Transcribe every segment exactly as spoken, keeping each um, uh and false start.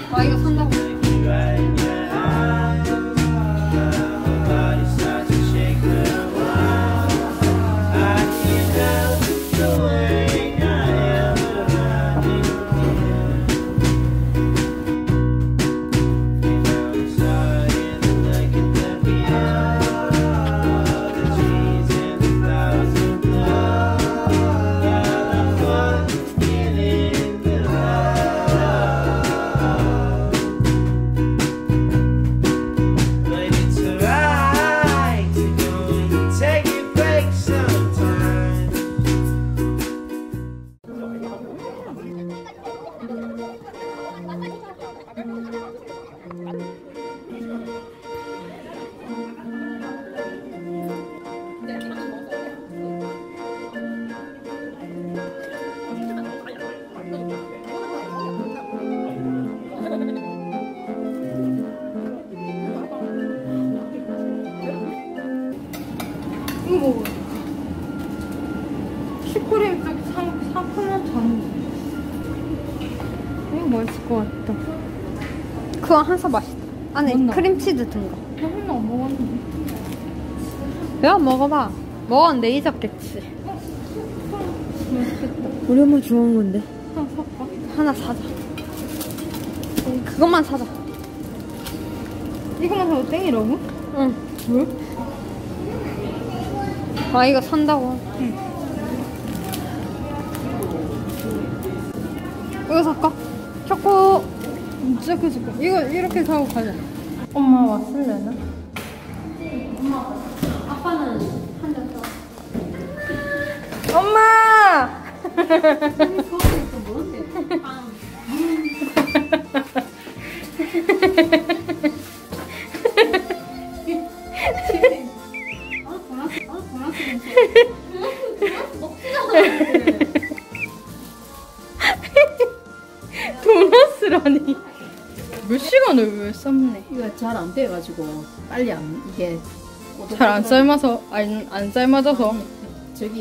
아 이거 산다고. 이거 먹어. 슈크림 쪽 상, 상큼한 장. 이거 맛있을 것 같다. 그거 한사 맛있다. 안에 맞나? 크림치즈 든 거. 나 하나 안 먹었는데. 왜 안 먹어봐? 먹었는데 잊었겠지. 어, 맛있겠다. 우리 엄마 좋아하는 건데. 하나 살까? 하나 사자. 그것만 사자. 이거만 사도 땡이라고? 응. 왜? 아 이거 산다고. 응. 이거 살까? 초코. 진짜 그 초코. 이거 이렇게 사고 가자. 엄마 왔을래나? 엄마. 아빠는 한 잔 더. 엄마. 도넛이라니. 몇 시간을 왜 삶네? 이거 잘 안 돼가지고 빨리 안 이게 잘 안 삶아서 안, 안 삶아져서 저기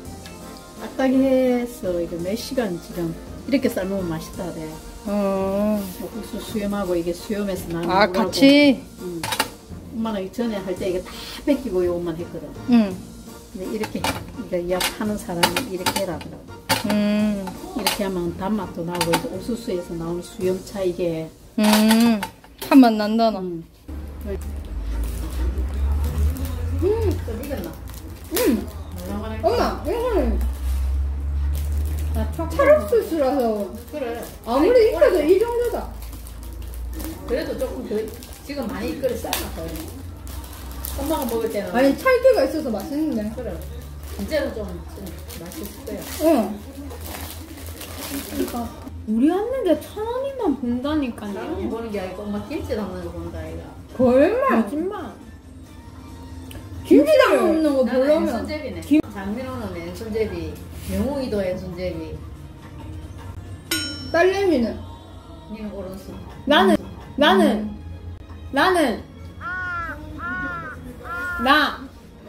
딱딱해서 이거 몇 시간 지금 이렇게 삶으면 맛있다 그래. 어. 국수 수염하고 이게 수염에서 나는 아 물하고. 같이. 응. 엄마는 전에 할 때 이게 다 뺏기고 요것만 했거든. 응. 근데 이렇게 이거 약 하는 사람이 이렇게 해라더라고. 음. 이렇게 하면 단맛도 나고 이제 옥수수에서 나오는 수염차 이게. 음. 한맛 난다나. 음. 음. 좀 익었나? 음. 엄마 이거는 찰옥수수라서 그래. 아무리 익혀도 이 정도다. 그래도 조금 더 지금 많이 이끌어 삶았어요. 엄마가 먹을 때는 아니 찰기가 있어서 맛있는데. 그래. 이제는 좀, 좀 맛있을 거야. 응. 그러니까 우리 왔는데 천 원이만 본다니까요. 사람이 보는 게 아니고 엄마 김치 담는 거 본다 이가. 거짓말. 거짓말. 김치 담는 거 나는 보려면. 왼손잡이네. 김... 장민호는 왼손잡이, 명웅이도 왼손잡이. 딸내미는? 니는 오른손. 나는 나는 나는 나.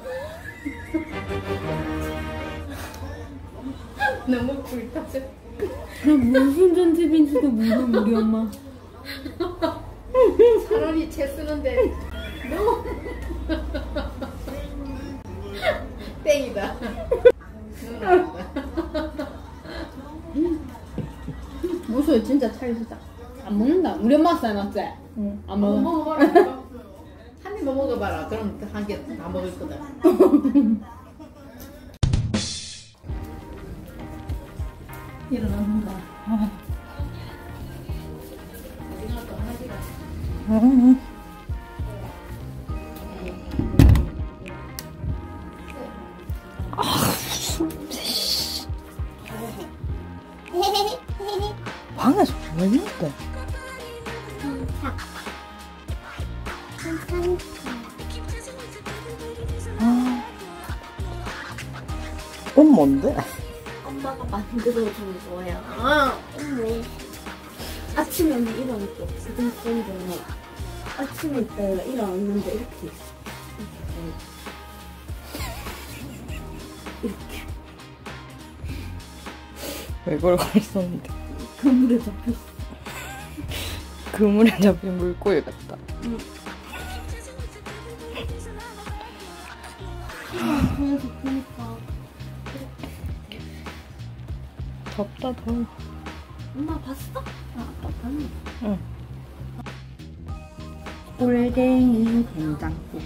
너무 불타져. 나 무슨 전집인지도 모르 우리 엄마. 사람이 채 쓰는데 너무 땡이다. 무슨 진짜 찰지다. 안 먹는다. 우리 엄마 삶았지? 응. 안 먹어. 먹어봐라. 한 입만 먹어봐라. 그럼 한 개 다 먹을 거다. 일어난다. 아. 방에서 뭐 했는데? 아. 어, 뭔데? 엄마가 만들어준 거야. 아, 어머. 아침에 언니 일어났어. 지금 쏜데 아침에 있다가 일어났는데 이렇게 있어. 이렇게. 왜 그걸 가르쳤는데? 그물에 잡혔어. 그물에 잡힌 물고기 같다. 응. 그래서 보니까 덥다 더워. 엄마 봤어? 아, 아빠 봤네. 응. 꿀갱이 된장국.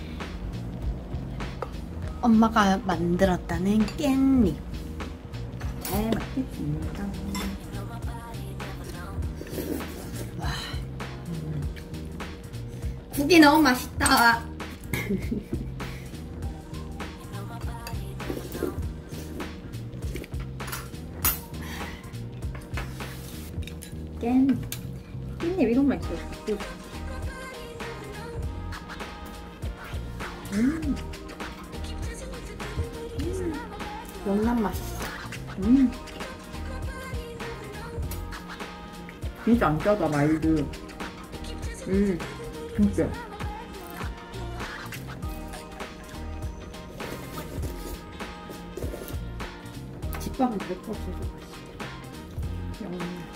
엄마가 만들었다는 깻잎. 잘 먹겠습니다. 와, 음. 국이 너무 맛있다. 깻잎. 깻잎 이런 맛 있어요. 음. 음. 명란 맛있어. 음. 진짜 안 짜다 마일드. 음 진짜. 집밥은 될 거 없어서 맛있어. 음.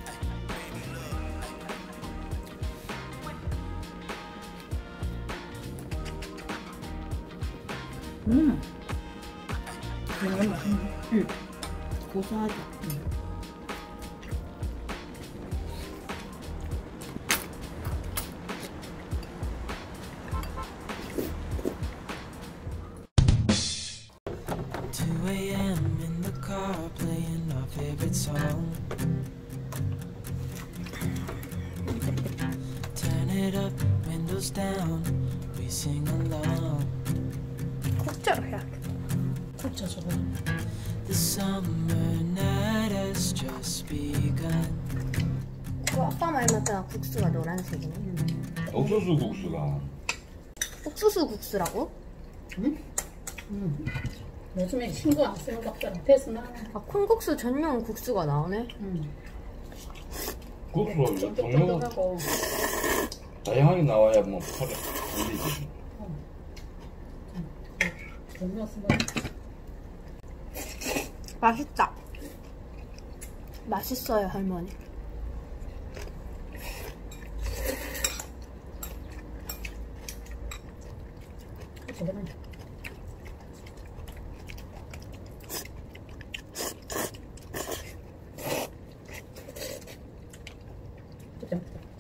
음. 명란 맛있네. 응. 고소하죠. 응. two a m in the car playing our favorite song. Turn it up, windows down, we sing along. 국자로 해야겠다. 진짜 저거. The summer night has just begun. 어, 아빠 말 맞잖아. 국수가 노란색이네. 옥수수 국수가 옥수수 국수라고? 응? 응. 요즘에 신고 안 쓰는 것처럼 됐으나. 아, 콩국수 전용 국수가 나오네. 응. 국수가 종류가 쫀득쫀득하고. 다양하게 나와야 뭐 팔에 걸리지. 전혀쓰면 맛있다. 맛있어요, 할머니. 저거는 진짜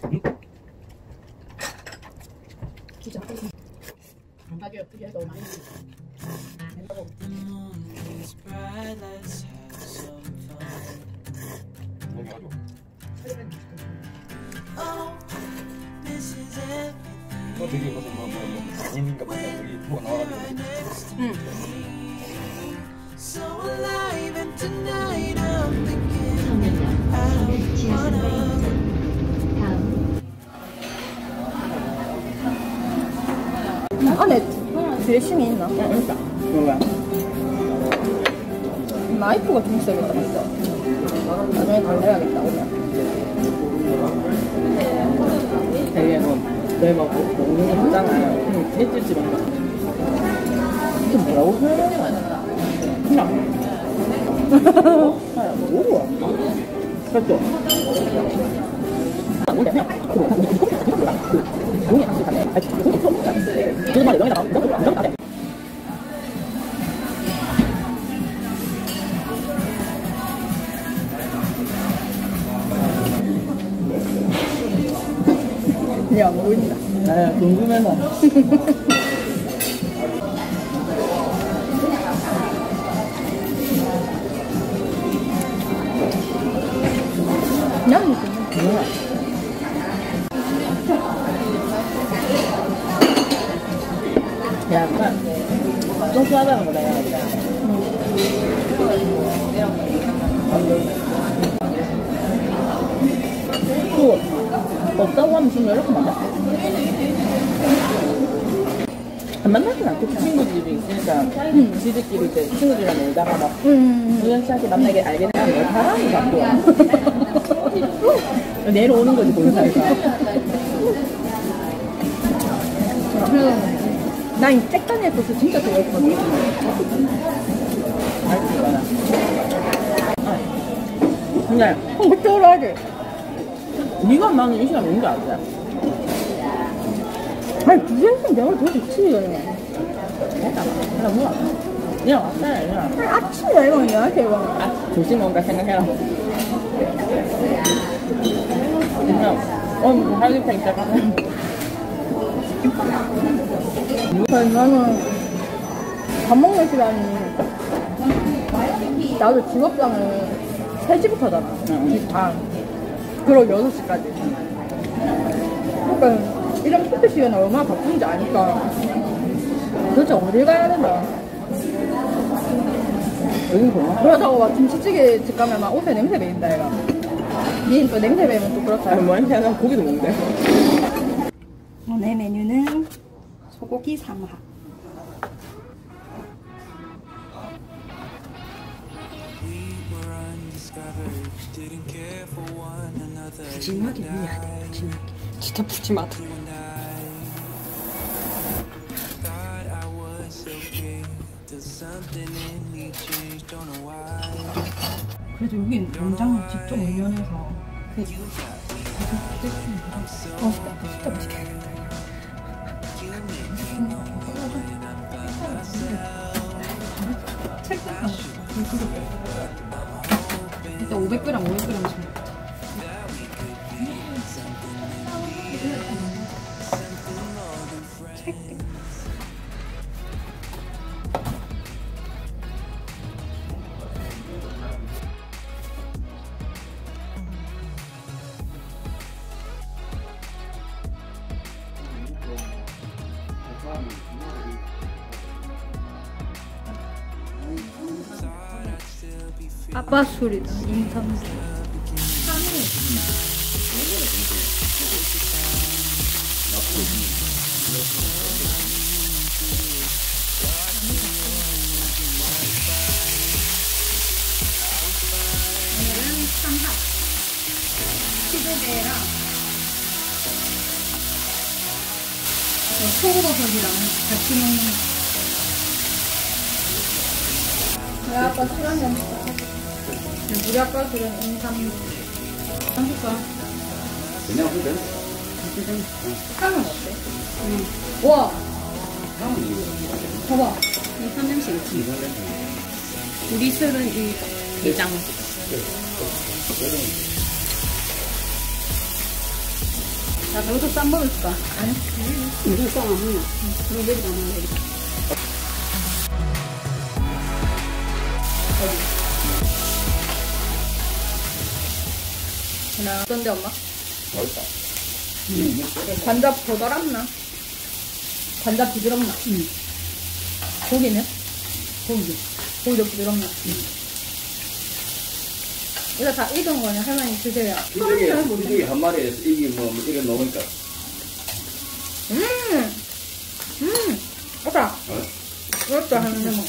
진짜 감각이 어떻게 해도 많이 된다고. The moon is bright, let's have some fun. 여기 가지고. Oh, this is everything. 뭐 되게 무슨 뭐뭐 아닌가 보다 여기 뭐가 나와가지고. 응. So alive and tonight I'm thinking I wanna. 안에 드레싱이 있나? 응, 있다. 뭐야? 나이프가 좀 있어야겠다. 나중에 달래야겠다 오면. 되게 뭐 저희 막 먹는 거 보잖아요. 응, 횟집집 뭔가. 이게 뭐라고 표현해야 되나? 그냥. 그냥 뭐야? 그렇죠? 아, 뭐냐? 그냥 그거 그냥 용이 한 시간에 아니 그거 그거 그거 말이 영에다가 이런 거 이런 거 해. 그냥 안 보인다. 네, 궁금해서. 그냥 먹겠네. 뭐야? 약간 소소하다는 거다, 야. 또 없다고 하면 지금 이렇게 많아? 안 만나진 않겠지. 친구 집이 있으니까 응. 지들끼리 이제 친구들이랑 놀다가 막 음. 우연찮게 만나게 알게 되면 사람이 자꾸 내려오는 거지 본사에서. 난 이 쬐깐의 소스 진짜 좋아했거든. 알지, 이거는. 근데 어, 쫄하지? 네가 나는 이 시간 뭔지 알지? 아니 두 시간씩 내가 더 좋지. 됐다. 나 뭐야? 얘 왔다 얘. 아니, 아침이야 이거 얘한테 이거. 아 조심 뭔가 생각해라. 그냥 어 하루 팽 시작하자. 그래서 나는 밥 먹는 시간이 나도 직업장을 세 시부터 하잖아. 응. 반. 그리고 여섯 시까지. 그러니까 이런 피트 시간이 얼마나 바쁜지 아니까 도대체 어딜 가야 된다. 여긴 고마워. 그러다가 막 김치찌개 집 가면 막 옷에 냄새 배인다 얘가. 니는 또 냄새 배면 또 그렇다. 아니 뭐 이렇게 하면 고기도 먹는데. 오늘 메뉴는 소고기 삼합. 푸짐하게 해야 돼. 푸짐하게. 진짜 푸짐하다. 그래도 여긴 농장 직접 운영해서 그 어, 진짜 맛있겠다. 일단 오백 그램, 오백 그램 좀. 아빠 술이다. 인삼술. 오늘은 삼합 치즈배랑 초록버섯이랑 같이 먹는 거. 우리 아빠 시간이 없어. 우리 아빠 술은 인삼 한 숟갈. 그냥 그래. 향은 어때? 응. 와. 봐봐. 이 삼냄새 있지. 우리 술은 이 게장. 나 여기서 쌈 먹을까? 아니? 우리 쌈 안 먹나? 그럼 내일 안 먹어. 나 어떤데 엄마? 맛있다. 관자 더 달았나? 관자 부드럽나? 응. 고기는? 고기. 고기도 부드럽나? 응. 이거 다 익은 거냐? 할머니 드세요. 이게 이게 한 마리에서 이게 뭐 이게 먹으니까. 음! 음! 오빠! 어? 그렇죠, 하는데 뭐.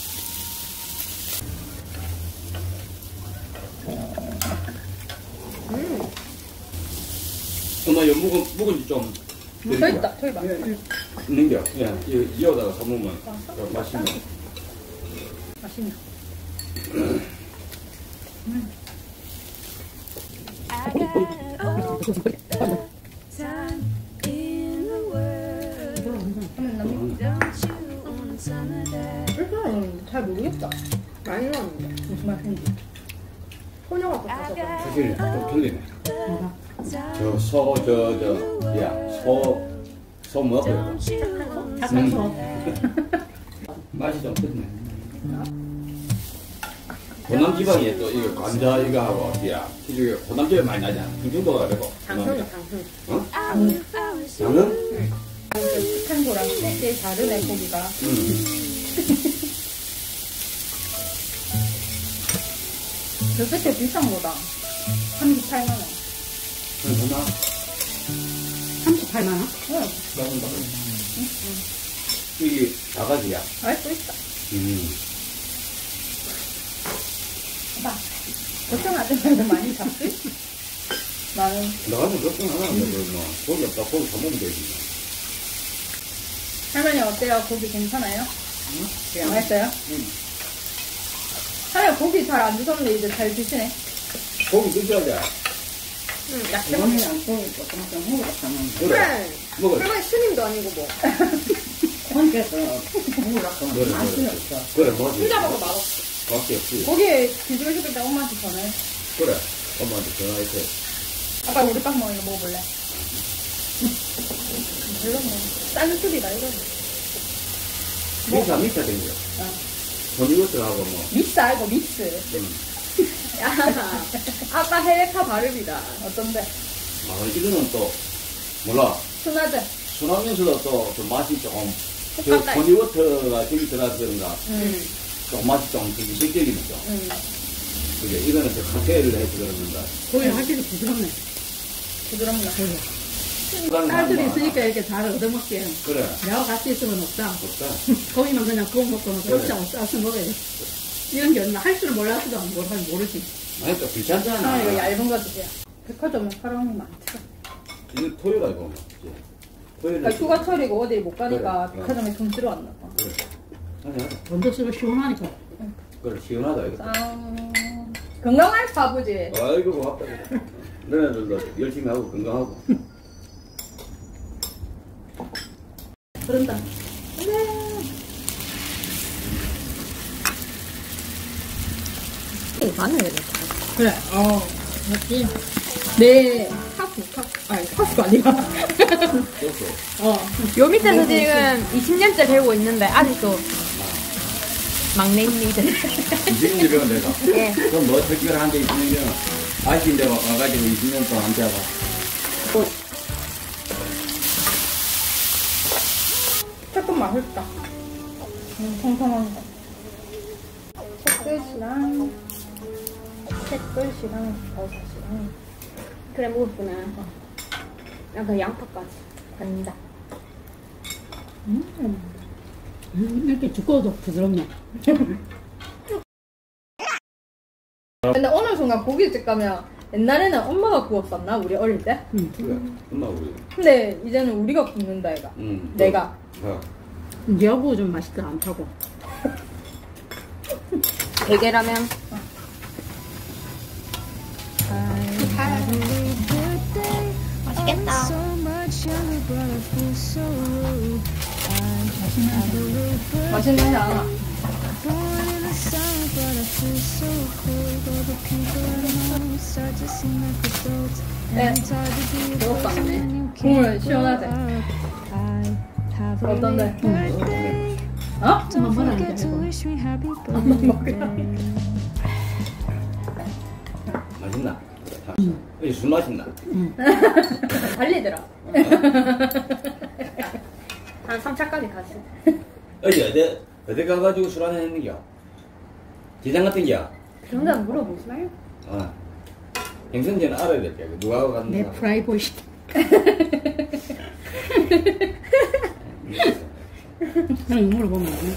음! 엄마 여 묵은 묵은지 좀. 저 있다, 저기 봐. 있는 게. 야, 이거 이어다가 사먹으면 맛있네. 맛있네. 음. I got all the time in the world. 하면 남는 Don't you want some of that? 일단은 잘 모르겠다. 많이 나왔는데. 무슨 맛인지. 소녀가 I 꽂혀서. got 사실 좀 틀리네. time. 저 소 저 저 야 소 소 먹어요. Don't you want 약간 더. 맛이 좀 틀리네. 호남 지방에 또 이거 관자 이거 하고 야 이게 호남 지방에 많이 나잖아. 충청도가 그리고. 당근, 당근. 어? I was, I was 당근? 한 거랑 되게 다르네, 고기가. 응. 저 끝에 비싼 거다. 삼십팔만 원. 호남. 삼십팔만 원? 응. 나는 봐. 이게 다가지야. 알 수 있다. 음. 봐봐. 걱정하지 말고 많이 잡지? 나는 나가면 걱정 안 하는데 뭐 고기 없다 고기 사 먹으면 되지. 할머니 어때요? 고기 괜찮아요? 응? 맛있어요? 응. 할머니 고기 잘 안 드셨는데 이제 잘 드시네. 고기 드셔야 돼. 응, 야채 이거는 안 떠있고 좀 먹으라고 하면 그래. 먹어. 그러면 스님도 아니고 뭐. 혼자서 먹으라고 하면 그래, 맛이 그래. 없어. 그래, 맞아. 혼자 먹어 맛없어. 밖에 없지. 거기에 비주얼 시킬 때 엄마한테 전화해. 그래. 엄마한테 전화해서. 아빠 우리 빵 먹어 이거 먹어볼래? 별로네. 짠술이다 이거는. 믹사, 믹사 된 거. 버니버터하고 뭐. 믹스 알고 믹스. 음. 야, 아빠 해외파 발음이다. 어떤데? 아, 이거는 또, 몰라. 순하지? 순하면서도 또, 좀 맛이 조금, 저 똑같다. 버니버터가 저기 들어가서 그런가. 응. 좀 맛이 좀 되게 느껴지죠. 응. 그게, 이거는 저 카페를 해서 그러는가. 고기 확실히 부드럽네. 부드럽나? 딸들이 있으니까 이렇게 잘 얻어먹게. 그래. 내가 같이 있으면 없다. 없다. 고기만 그냥 구워 먹고는 그래. 그렇지 않고 싸서 먹어야 돼. 이런 게 없나? 할 줄을 몰랐어도 뭘 하면 모르지. 아니, 또 귀찮잖아. 아, 이거 얇은 거 주세요. 백화점에 사람이 많죠. 이거 토요일에 이거. 토요일에. 그러니까 휴가철이고 어디 못 가니까 그래. 백화점에 돈 쓰러 왔나 봐. 그래. 하자, 하자. 먼저 쓰고 시원하니까. 그래, 시원하다, 이거. 아, 건강할 바보지. 아이고, 고맙다. 너네들도 열심히 하고 건강하고. 그런다. 이 마늘 이렇게. 그래. 어. 맞지? 네. 카수, 카수. 아니, 카수가 아니라. 또 어. 요 밑에서 지금 이십 년째 배우고 있는데 아직도 막내입니다. 이십 년 배운 내가. 예. 그럼 뭐 특별한 데 있으면 아쉬운 데 와가지고 이십 년 동안 앉아봐. 조금 맛있다. 음, 통통한 거. 새끝이랑, 새끝이랑 버섯이랑. 그래 먹었구나. 약간 양파까지. 간다. 음. 음, 이렇게 두꺼워도 부드럽네. 근데 어느 순간 고깃집 가면 옛날에는 엄마가 구웠었나? 우리 어릴 때? 음. 그래. 엄마 우리. 근데 이제는 우리가 굽는다 얘가. 응. 내가. 어. 여보 좀 맛있다 않다고. 대게라면. 맛있겠다. 맛있는 게 않아. 네. 배고파. 국물 시원하지? 어떤데? 응. 어? 엄마 뭐라는데? 맛있나? 응. 술 맛있나? 달리더라. 한 삼 차까지 갔어. 어디, 어디, 어디 가가지고 술 한잔 했는겨? 지장 같은 겨? 그런 데는 물어보지 말고. 어. 행선지는 알아야 될 거야. 누가 하고 갔는가? 내 프라이버시. 그냥 물어보면 안 돼.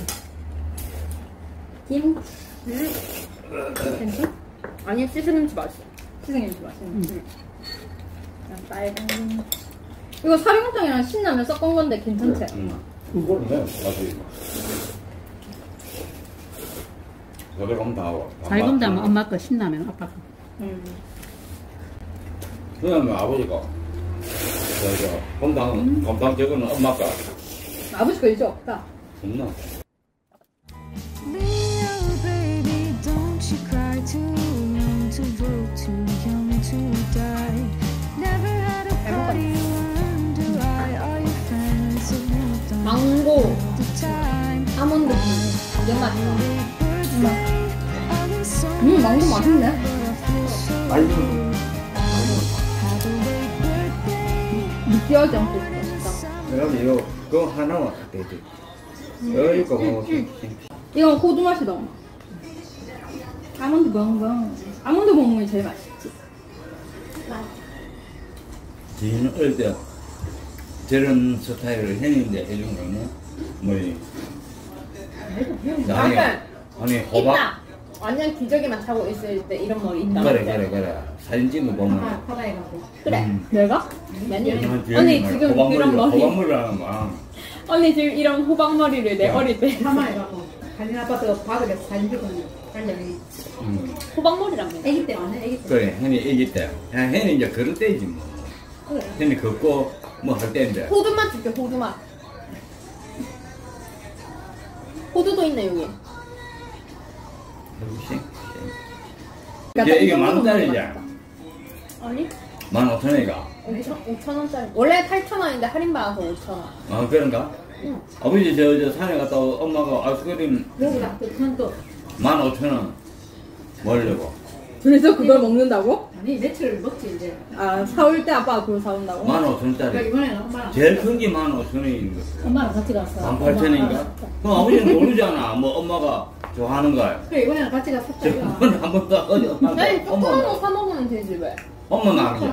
김치. 김치? 아니, 시스김치 맛있어. 시스김치 맛있어. 응. 그냥 빨간 김치. 이거 사령탕이랑 신라면 섞은 건데 괜찮지? 응. 그거는 맛이. 저래 가면 다 와. 잘 건다면 엄마 거 신라면 아빠 거. 응. 그러면 아버지가 저저 곰탕 곰탕 저거는 엄마가 아버지 거 이제 없다. 없나? Leo, baby, don't you cry. Too young to vote, too young to die. Never had a party, wonder why. All your friends have moved on 망고, all the time. 아몬드 푸 이게 맛있어. Birthday, all this so 음, 망고 맛있네. but I feel so 맛있어. have a late birthday. 느끼하지 않고 있어. 그럼 이거 그거 하나만 되지. 어이거 뭐 이건 호두 맛이다, 엄마. 아몬드 벙벙. 아몬드 벙벙이 제일 맛있지. 지는 어릴 때 저런 스타일을 형님한테 해준 거는 뭐니? 아니 아니 호박 있다. 완전 기저귀만 차고 있을 때 이런 머리 있다. 그래 그래 그래 사진 찍는 거 보면 그래. 음. 내가? 언니 언니 지금 이런 머리. 호박물이라는 거야. 언니 지금 이런 호박머리를 내 야. 어릴 때. 하마에 가고 갈린 아빠도 바닥에서 사진 찍었네. 음. 호박머리라며. 애기 때 맞네, 애기 때. 그래, 혜니 애기 때. 혜니 이제 그럴 때지 뭐. 그래. 혜니 걷고 뭐 할 때인데. 호두맛 줄게, 호두맛. 호두도 있네, 여기. 이제 이게 만 원짜리지? 아니? 만 오천 원이가. 오천 원짜리. 원래 팔천 원인데 할인 받아서 오천 원. 아 그런가? 응. 아버지 저, 저 산에 갔다 오- 엄마가 아이스크림 여기다, 그건 또. 만 오천 원 먹으려고. 그래서 그걸 먹는다고? 아니, 며칠 먹지, 이제. 아, 사올 때 아빠가 그걸 사온다고? 만 오천 원짜리. 이번에는 엄마랑. 제일 큰 게 만 오천 원인 거. 엄마랑 같이 갔어. 만 팔천 원인가? 그럼 아버지는 모르잖아. 뭐 엄마가 좋아하는 거야. 그래, 이번에는 같이 갔었다. 저 한번 한 번도 어디 엄마 아니, 조그만 엄마 거 사먹으면 되지, 왜? 엄마 나가지.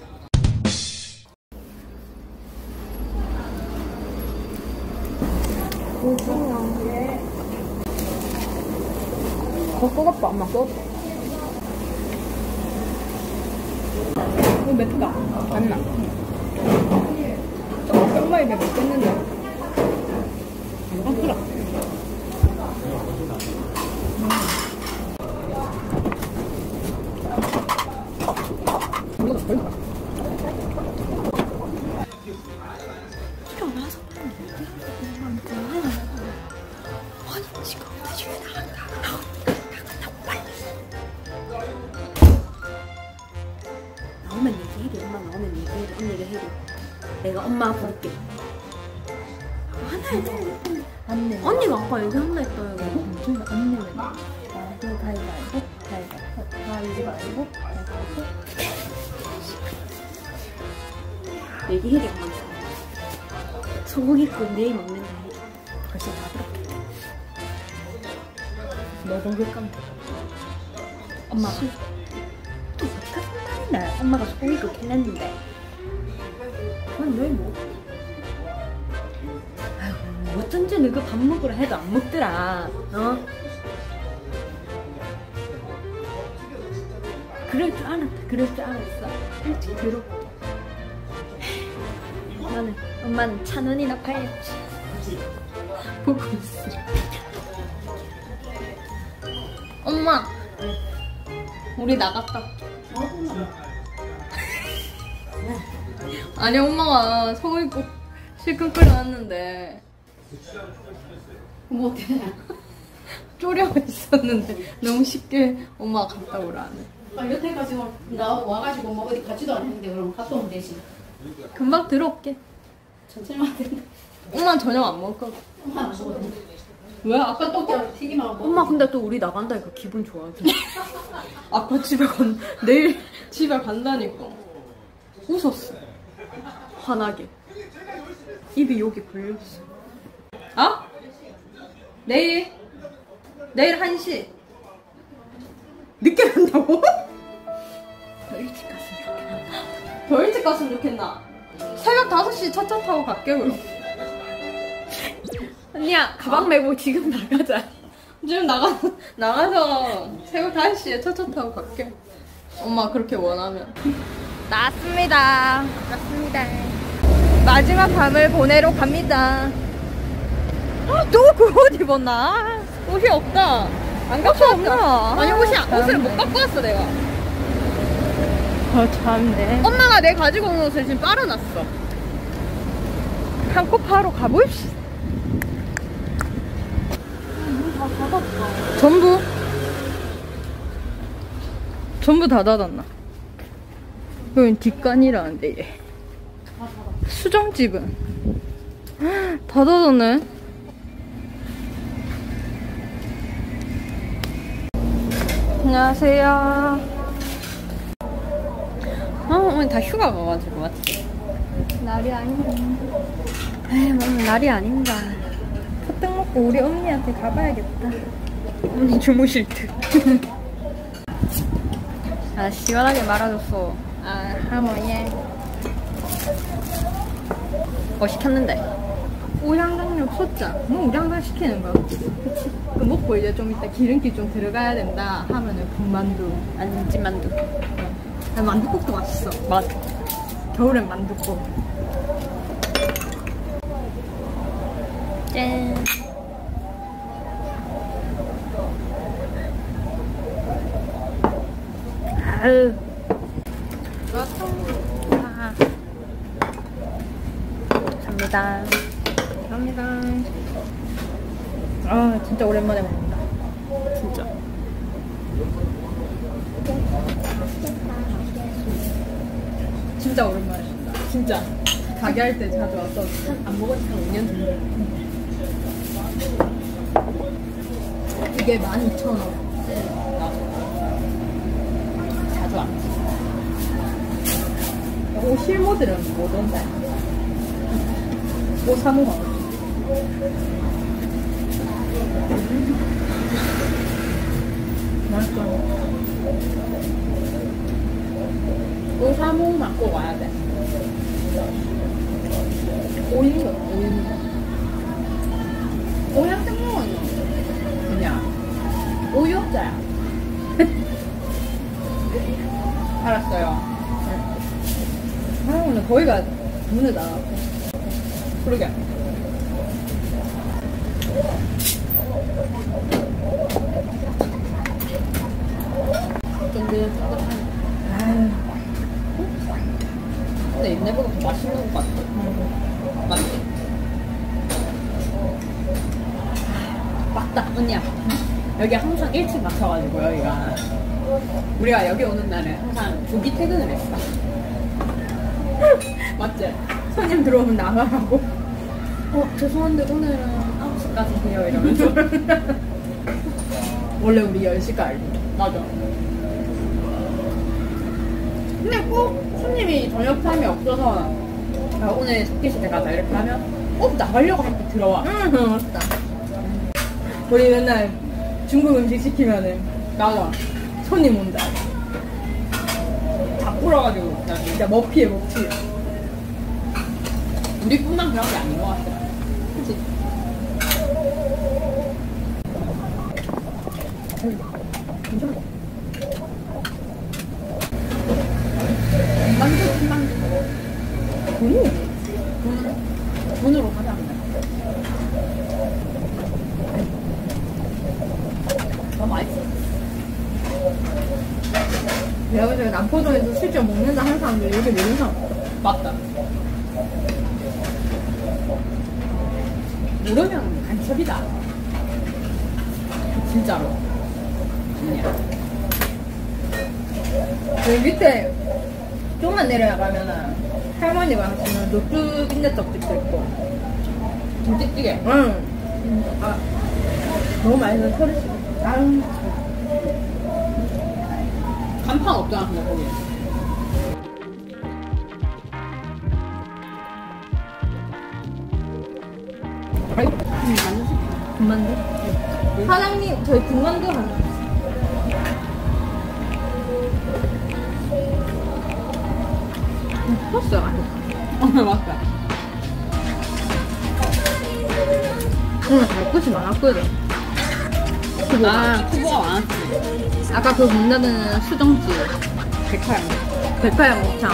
더 뜨겁다, 엄마. 뜨겁다. 이거 맵다. 안 나. 정말 입에 맵겠는데. 안 그래. 이거 별거. 나오면 얘기해줘. 엄마 나오면 얘기해줘. 언니가 해줘. 내가 엄마 부를게. 하나 해줘. 안내. 언니가 아까 얘기한다 했다, 여기. 무슨 안내면. 아, 그 가위바위보, 가위바위보, 가위바위보, 가위바위보. 얘기해줘, 엄마. 소고기국 내일 먹는다 해줘. 벌써 다 들었겠다. 뭐 먹을 건데? 엄마가. 또 어떻게 생각이네. 엄마가 소고기국 해냈는데. 그건 왜 뭐? 아이고, 어쩐지 너가 밥 먹으라 해도 안 먹더라. 어? 그럴 줄 알았다. 그럴 줄 알았어. 일찍 들어. 나는 엄마는 천 원이나 팔렸지. 보고 있어. 엄마, 우리 나갔다. 아니 엄마가 소고기국 실컷 끓여놨는데 뭐 어때? 졸여가 있었는데 너무 쉽게 엄마가 갔다 오라네. 아, 여태까지 나 와가지고 뭐 어디 가지도 않았는데 그럼 갔다 오면 되지. 금방 들어올게. 천천히 와야 된다. 엄마는 저녁 안 먹을 거야. 엄마 안 먹거든. 왜? 아까 또 떡볶이 튀김하고. 엄마 근데 또 우리 나간다니까 기분 좋아져. 아빠 집에 간 내일 집에 간다니까 웃었어. 환하게. 입이 여기 벌렸어. 아? 내일 내일 한 시 늦게 간다고? 더 일찍 갔으면 좋겠나? 더 일찍 갔으면 좋겠나? 새벽 다섯 시 첫 차 타고 갈게 그럼. 언니야 가방 메고 지금 나가자. 지금 나가, 나가서 새벽 다섯 시에 첫 차 타고 갈게. 엄마 그렇게 원하면. 나왔습니다. 맞습니다. 마지막 밤을 보내러 갑니다. 또 그 옷 입었나? 옷이 없다. 안 갖고 왔나? 아니 옷이, 옷을 못 갖고 왔어 내가. 아 참네. 엄마가 내 가지고 온 옷을 지금 빨아놨어. 한코 파러 가보입시다. 다 닫았어. 전부? 전부 다 닫았나? 여긴 뒷간이라는데 이래. 수정집은 다 닫았네. 안녕하세요. 아 오늘 다 휴가 가가지고 맞지? 날이 아닌가. 에이 오늘 날이 아닌가. 호떡 먹고 우리 언니한테 가봐야겠다. 언니 주무실 듯. 아 시원하게 말아줬어. 아 할머니. 뭐 시켰는데? 우량장육 소짜. 뭐 우량장 시키는 거야? 그치? 그 먹고 이제 좀 이따 기름기 좀 들어가야 된다 하면은 군만두 아니면 찐만두. 아, 만두국도 맛있어. 맞아. 겨울엔 만두국. 짠. 아유. 아. 갑니다. 갑니다. 아, 진짜 오랜만에 먹는다. 진짜. 진짜 오랜만에 먹는다. 진짜. 가게 할 때 자주 왔어. 안 먹은 지 한 오 년 정도. 이게 만 이천 원. 자주 안 왔어. 옷 실모들은 뭐던데? 옷 사는 거. 맛있어. 옷 사모만 꼭 와야 돼. 오이는 거, 오이는 거. 오이 한 생명원이야. 그냥. 오이 없자야. 알았어요. 아, 오늘 거기가 문을 닫았고. 그러게. 쫀득쫀득하네. 아유. 근데 옛날보다 더 맛있는 것 같아. 음. 맞지? 맞다, 언니야. 여기 항상 일찍 맞춰가지고, 여기가. 우리가 여기 오는 날은 항상 조기 퇴근을 했어. 맞지? 손님 들어오면 나가라고. 어, 죄송한데 오늘은 아홉 시까지 돼요. 이러면서. 원래 우리 열 시까지. 맞아. 근데 꼭 손님이 저녁 타임이 없어서 아, 오늘 스키시대 가자 이렇게 하면 꼭 나가려고 할 때 들어와. 응, 맞다. 우리 맨날 중국 음식 시키면은 나가. 손님 온다. 다 불어가지고 진짜 머피에 머피. 우리뿐만 그런 게 아닌 것 같아. 그치? 괜찮아. 만두, 만두. 돈이? 돈, 돈으로 가자. 너무 맛있어. 내가 그래서 남포동에서 실제로 먹는다 하는 사람들 여기 모르는 사람 없어. 맞다. 모르면 간첩이다. 진짜로. 아니야. 여기 밑에 좀만 내려가면은 할머니가 하시는 노트 빈대떡집도 있고. 김치찌개? 응. 아, 너무 맛있어. 서울시. 아유. 간판 없잖아, 근데 거기. 아이, 만두 시켜. 군만두? 네. 사장님, 저희 군만두 하나. 소스가 맛있어. 어, 맞다. 오늘 잘 끝이 많았거든. 아, 투보가 많았지. 아까 그 문 닫은 수정집. 백화양. 백화양 곱창.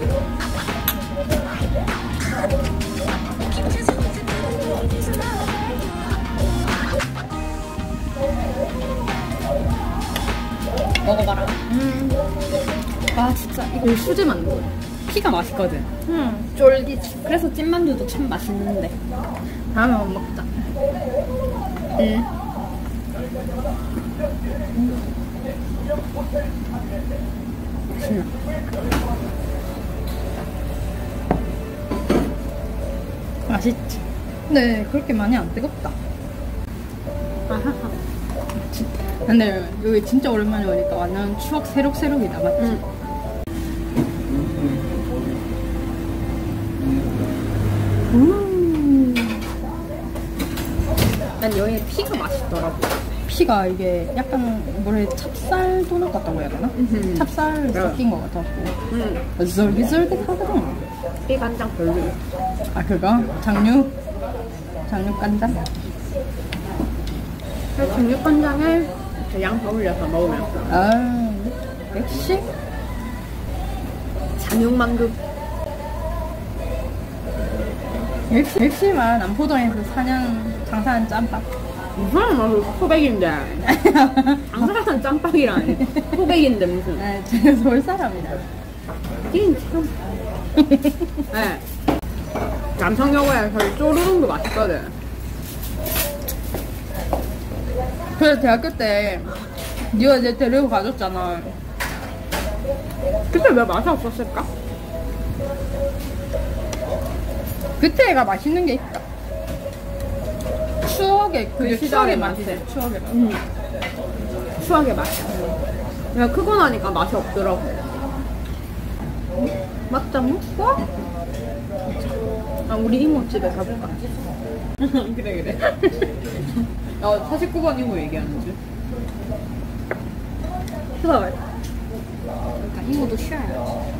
먹어봐라. 음. 아, 진짜. 이거 수제 만두. 피가 맛있거든. 음, 쫄깃. 그래서 찐만두도 참 맛있는데. 다음에 한번 먹자. 응. 신나. 맛있지? 네, 그렇게 많이 안 뜨겁다. 아하하. 근데 여기 진짜 오랜만에 오니까 완전 추억 새록새록이다, 맞지? 응. 음. 난 여기 피가 맛있더라고. 피가 이게 약간 뭐래 찹쌀 도넛 같다고 해야 되나? 음흠. 찹쌀 섞인 것 같았고. 음. 쫄깃쫄깃하거든. 피 간장 별로. 아, 그거? 장류? 장류 간장? 장류 간장에 양파 올려서 먹으면. 아, 역시 장육만두. 역시, 역시만 남포동에서 사냥 장사하는 짬밥. 무슨 맛을 소백인데. 안그렇다는 짬밥이라니. 소백인데 무슨. 네, 제가 서울 사람이라. 찐 참. 네. 남성여고에 저희 쪼르릉도 맛있거든. 그래서 대학교 때 니가 이제 데리고 가줬잖아. 그때 왜 맛이 없었을까? 그때가 맛있는 게 있다. 추억의 그 그 추억의 시절의 맛이지. 맛이지. 추억의 맛. 응. 추억의 맛이야. 내가 크고 나니까 맛이 없더라고. 막장 먹고? 아, 우리 이모 집에 가볼까? 그래 그래. 어, 사십구 번 이모 얘기하는지. 휴가 갈까? 그러니까 이모도 쉬어야지.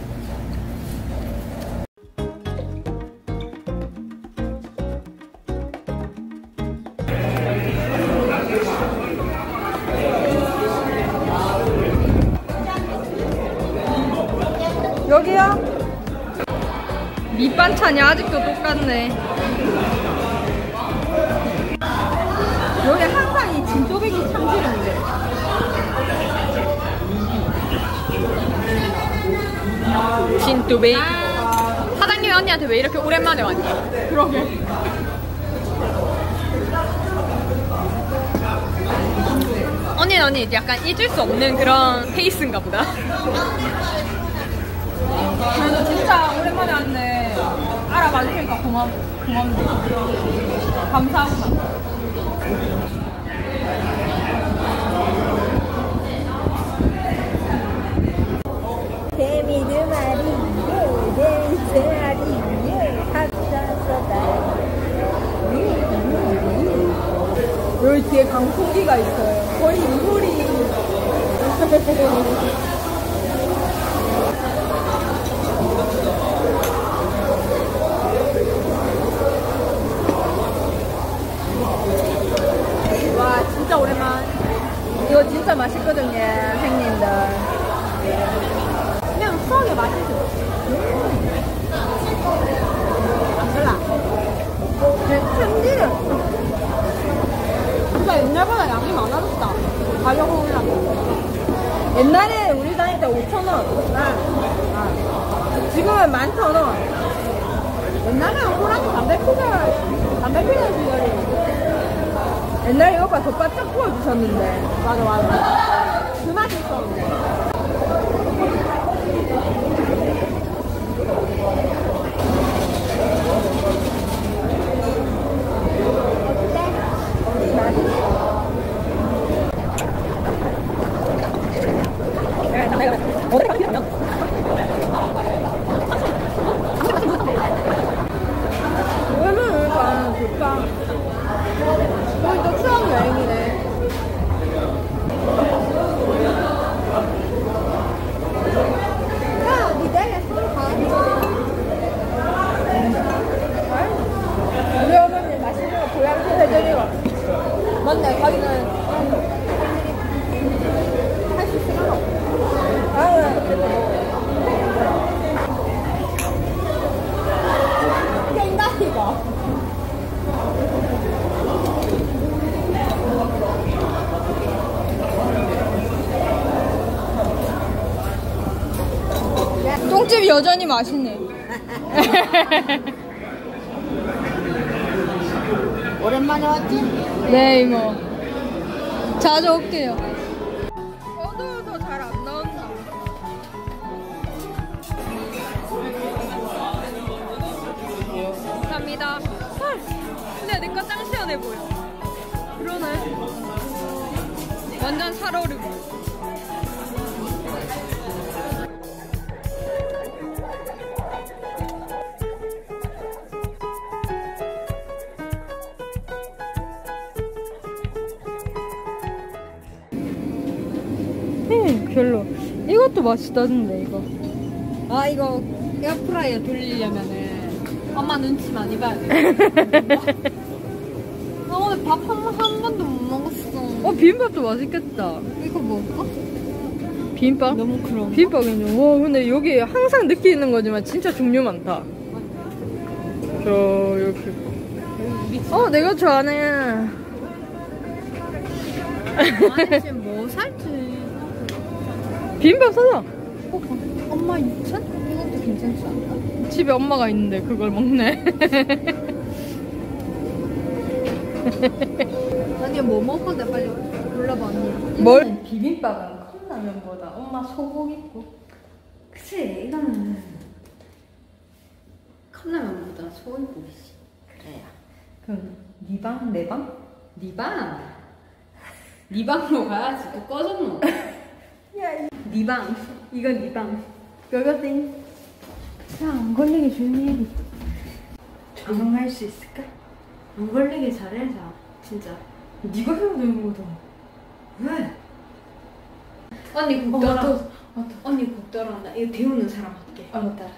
여기요? 밑반찬이 아직도 똑같네. 여기 항상 이 진또배기 참기름인데. 진또배기. 사장님이 언니한테 왜 이렇게 오랜만에 왔니? 그러게. 언니는 언니 약간 잊을 수 없는 그런 페이스인가 보다. 그래도 진짜 오랜만에 왔는데 알아봐주니까 고맙, 고맙네. 감사합니다. 개미 두 마리, 네, 세 마리, 합쳐서 여기 뒤에 강풍기가 있어요. 거의 이불이. 와, 진짜 오랜만. 이거 진짜 맛있거든요, 형님들. 그냥 수학에 맛있어. 안 달라. 네, 참기름. 진짜 옛날보다 양이 많아졌다. 가격 올라고. 옛날에 우리 다닐 때 오천 원. 아, 아. 지금은 만 천 원. 옛날에는 호랑이 담배 피자, 담배 피자 시절이. 옛날에 이거가 덮바짝 구워주셨는데. 맞아, 맞아. 그 맛이 있었는데. 오늘 그러니까 좋다. 여기 또 추억 여행이네. 야, 니 내일 서울 가. 우리 어머니 맛있는 거 고향 해드리고. 맞네, 거기는 할 수 있으면 아, 그래도 땡다리가. 똥집 여전히 맛있네. 오랜만에 왔지? 네, 이모. 자주 올게요. 어두워서 잘 안 나온다. 감사합니다. 헐, 근데 내 거 짱 시원해 보여. 그러네. 완전 살어오르고. 음, 별로. 이것도 맛있다던데, 이거. 아, 이거 에어프라이어 돌리려면은 엄마 눈치 많이 봐야 돼. 나 오늘 밥 한 한 번도 못 먹었어. 어, 비빔밥도 맛있겠다. 이거 먹을까? 비빔밥? 너무 그럼. 비빔밥이네. 와, 근데 여기 항상 느끼는 거지만 진짜 종류 많다. 저, 이렇게. 어, 내가 좋아하는 아니 지금 뭐 살지? 비빔밥 사자. 어, 엄마 육천? 이것도 괜찮지 않나? 집에 엄마가 있는데 그걸 먹네. 아니 뭐 먹었는데 빨리 골라봐 언니야. 뭘? 비빔밥은 컵라면보다 엄마 소고기국. 그치 이거는 컵라면보다 소고기국이지. 그래야. 그럼 네 방? 내 방? 네 방? 네 방으로 가야지. 또 꺼졌노? 네 방. 이건 네 방. 그거띵. 야안 걸리게 조용히. 적응할 수 있을까? 안 걸리게 잘해서 진짜. 네가 해야 되는 거다. 왜? 언니 어, 곡더라. 맞다. 맞다. 언니 곡더란다. 이거 배우는 사람 할게. 알았다 알았다.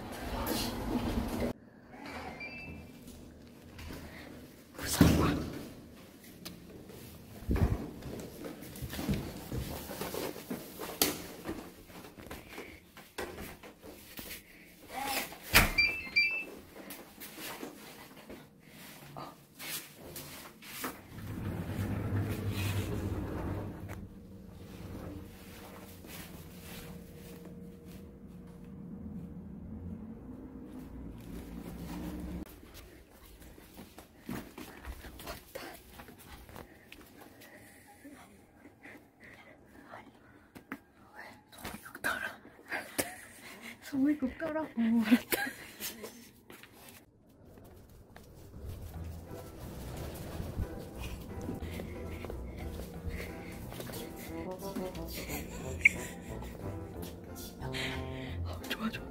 소고기국 떨어. 어 알았다. 어, 좋아 좋아.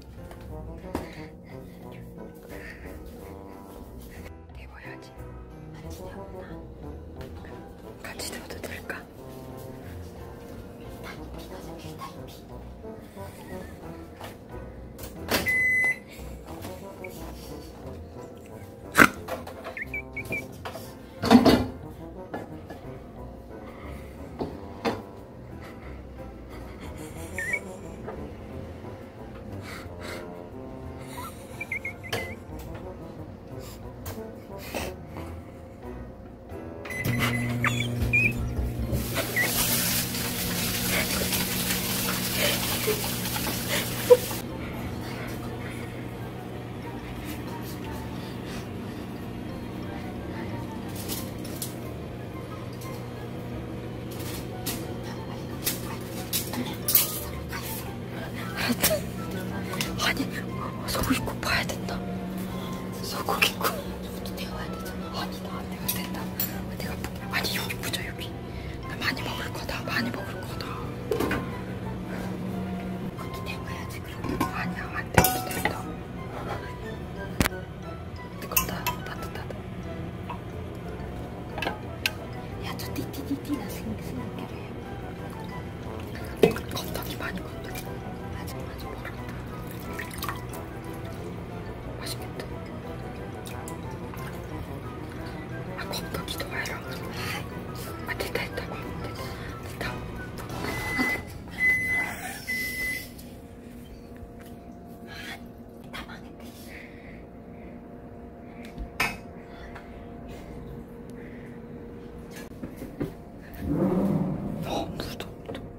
해봐야지. 같이 되어도 될까? 아니 소고기국 봐야 된다. 소고기국 데워야 되잖아. 아니 나 안 데워야 된다. 내가 아니 여기 보자 여기. 나 많이 먹을 거다. 많이 먹을 거다. 그것도 데워야지 그럼. 아니야 안 데워도 된다. 뜨겁다. 따뜻하다. 야 저 띠띠띠띠나 생각해라. 건더기 많이 건더기. 아직 아직 멀었다. 맛있겠다. 아 건더기 더 해라. 아 됐다 됐다. 됐다. 다 망했다. 어 무서워.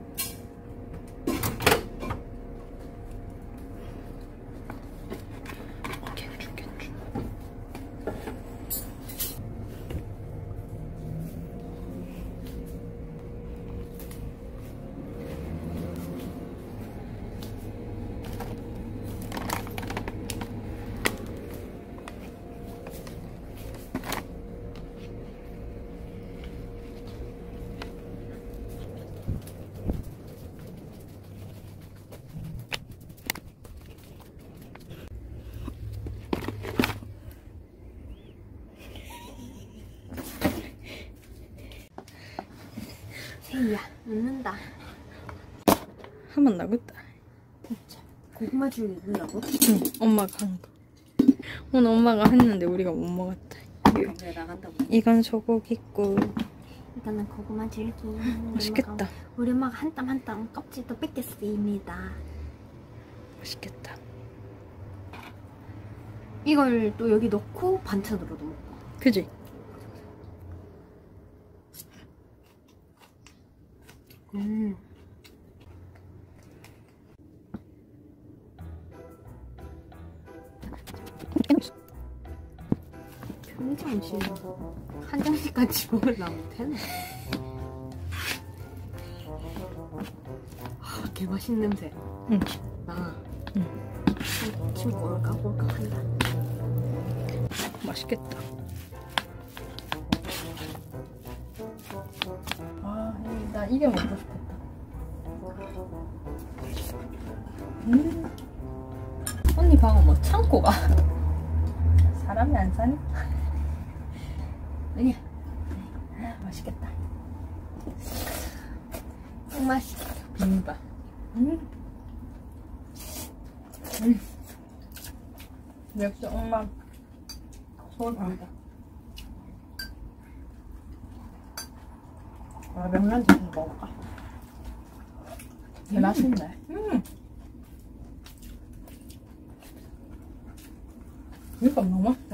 세이야 웃는다. 한 번 나겠다. 진짜 고구마 줄기 넣으려고? 응 엄마가 한 거. 오늘 엄마가 했는데 우리가 못 먹었다. 그래 나간다고. 이건 소고기국. 이거는 고구마 줄기. 맛있겠다. 우리 엄마가 한 땀 한 땀 껍질도 뺏겼습니다. 맛있겠다. 이걸 또 여기 넣고 반찬으로도 먹고. 그지? 음. 평상시 한 장씩까지 먹으려면 되나? 아, 개 맛있는 냄새. 응. 나, 응. 침 꼴깍꼴깍 한다. 맛있겠다. 아, 나 이게 먹고 싶었다. 음. 언니 방금 뭐 창고 가? 사람이 안 사니? 아니야. 아, 맛있겠다. 맛있겠다. 비빔밥. 음. 음. 역시 엄마 손 안다. 아, 명란젓 좀 먹을까? 개 맛있네. 음. 이거 너무 맛있다.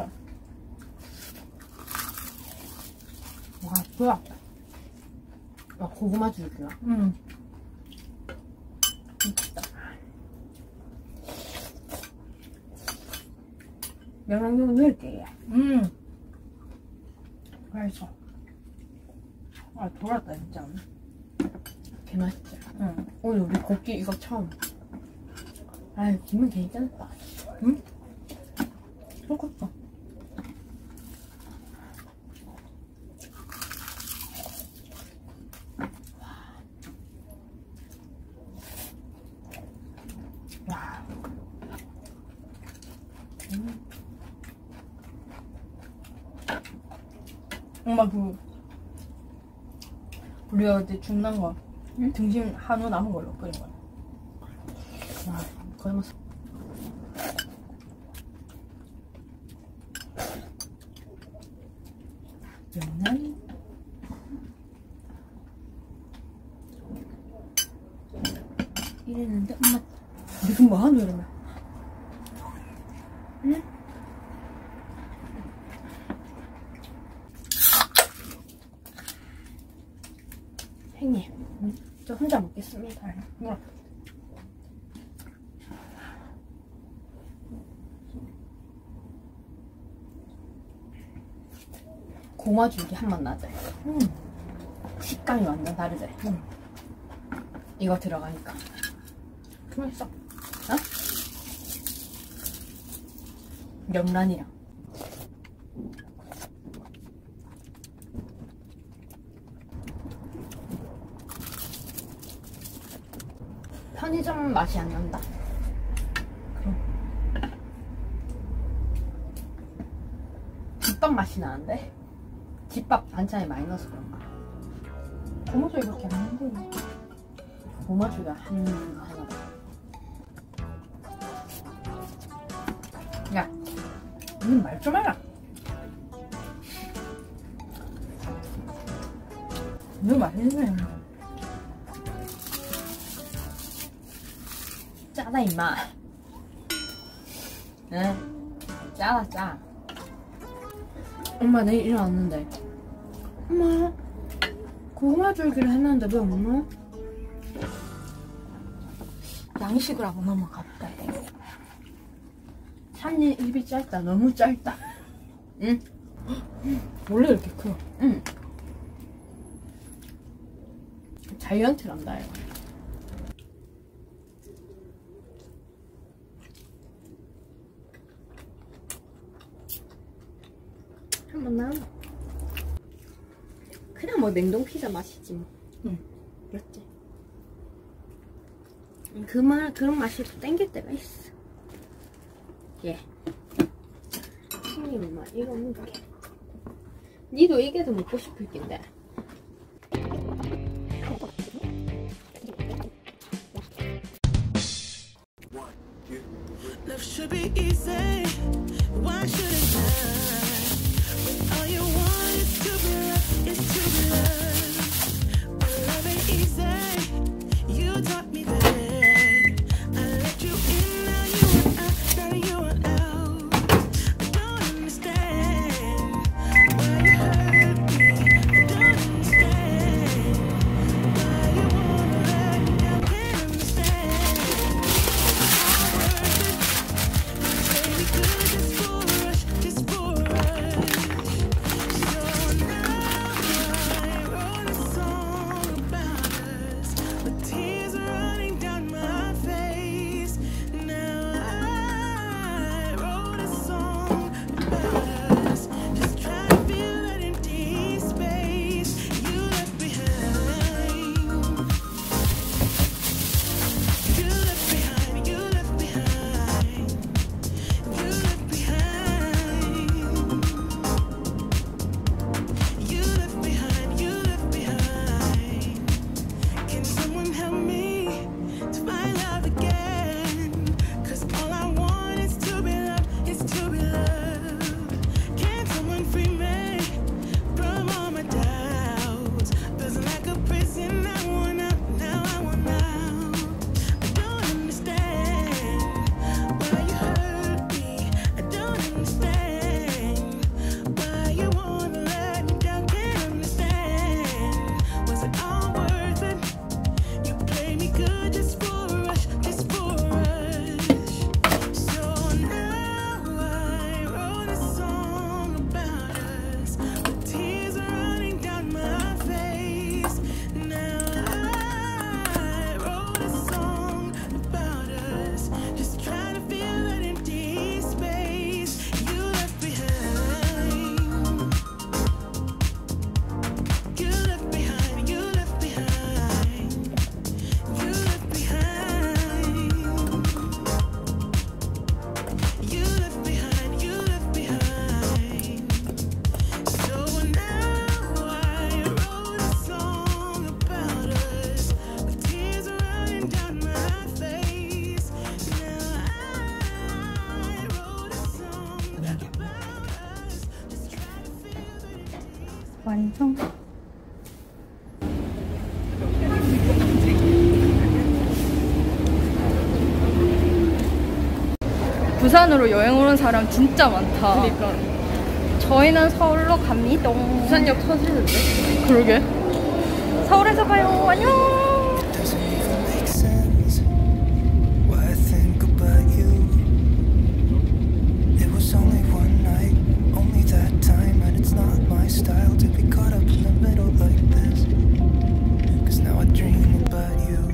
와, 좋아. 아, 고구마 줄기야. 음. 미쳤다. 명란젓 넣을게. 음. 맛있어. 아, 돌았다, 진짜. 개 맛있지? 응. 오늘 우리 곱기 이거 처음. 아유, 김은 괜찮다. 응? 똑같다. 와. 음. 엄마 그 우리가 그때 중난 거 응? 등심 한우 남은 걸로 끓인 거야. 와, 거의 뭐. 명란. 이랬는데 엄마 지금 뭐 하노 이러면? 응? 형님, 응? 저 혼자 먹겠습니다. 뭐야? 고마 줄기 한 맛 나지? 음. 식감이 완전 다르지? 응. 이거 들어가니까. 맛있어. 어? 명란이랑. 편의점 맛이 안 난다. 그럼. 집밥 맛이 나는데? 집밥 반찬이 많이 넣어서 그런가? 고무줄밖에 안 나는데. 고마주가 한 하나다. 야, 니 말 좀 해라. 너무 맛있네. 짜다 임마. 응? 짜다 짜. 엄마 내일 일어났는데 엄마 고구마 줄기를 했는데 왜 없노? 양식을 하고 넘어가볼까 해. 산이 입이 짧다. 너무 짧다. 응? 원래 이렇게 커. 응. 자이언트란다 이거. 한번 나. 그냥 뭐 냉동 피자 맛이지 뭐. 응. 맞지? 그 말 그런 맛이 또 땡길 때가 있어. 예. 형님 엄마 이거 먹게. 니도 이게 더 먹고 싶을 낀데. Love should be easy. Why should it not? When all you want is to be loved, is to be loved. But love ain't easy. You taught me that. I let you in, now you want out, now you want out. I don't understand why you hurt me. I don't 완성. 부산으로 여행 오는 사람 진짜 많다. 그러니까. 저희는 서울로 갑니다. 부산역 터지는데? 그러게. 서울에서 봐요. 안녕. Doesn't even make sense what I think about you. It was only one night, only that time, and it's not my style to be caught up in the middle like this. Cause now I dream about you.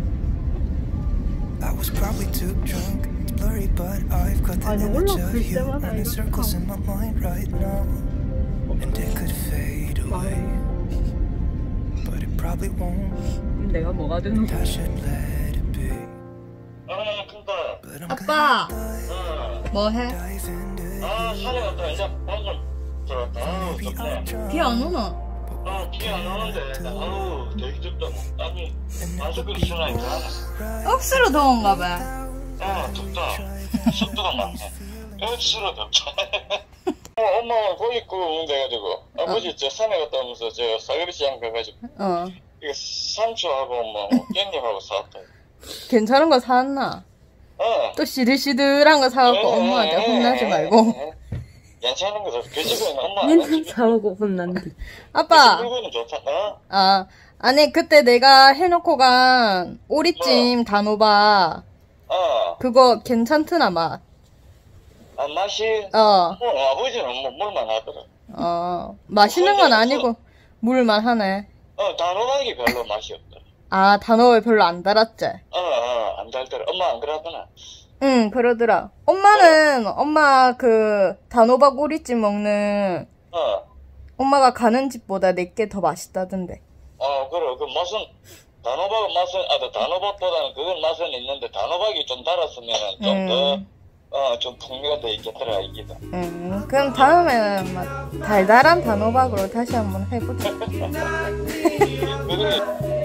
I was probably too drunk, it's blurry, but I've got the image of you running circles in my mind right now. And it could fade away, but it probably won't. 내가 뭐가 되는 거야? I should let it be. 아, 큰다. But I'm 아빠, 어. 뭐 해? dive into 아, 산에 갔다 이제 방금 들어왔다. 아우, 덥네. 비 안 오나? 아, 비 안 오는데. 아우, 되게 덥다. 아니, 마스크를 쓰라니까. 억수로 더운가 봐. 아, 덥다. 습도가 많네. 억수로 덥다. 어, 엄마가 고기 구워 먹는다 해가지고 아버지 저 산에 갔다 오면서 저 사거리 시장 가가지고 어. 이거 상추하고 뭐 깻잎하고 사왔다. 괜찮은 거 사왔나? 어. 또 시들시들한 거 사갖고 에, 엄마한테 에, 혼나지 에, 말고. 에. 괜찮은 거다. 그 집에는 엄마 안 맨날 하지. 사오고 혼난디. 아빠, 물건은 좋잖아. 아, 아니 그때 내가 해놓고 간 오리찜 단호박 어. 그거 괜찮드나 맛? 아, 맛이 어, 어, 아버지는 뭐 물만 하더라. 어, 맛있는 건 아니고 물만 하네. 어, 단호박이 별로 맛이 없더라. 아, 단호박 별로 안 달았지? 어, 어, 안 달더라. 엄마 안 그러더나. 응, 그러더라. 엄마는 엄마 그 단호박 오리찜 먹는 어. 엄마가 가는 집보다 내게 더 맛있다던데. 어, 그래. 그 맛은 단호박 맛은 아, 단호박보다는 그건 맛은 있는데 단호박이 좀 달았으면은 좀 더 음. 어, 좀 풍미가 더 있겠더라, 이기다. 응, 그럼 다음에는 막 달달한 단호박으로 다시 한번 해보자. 그래.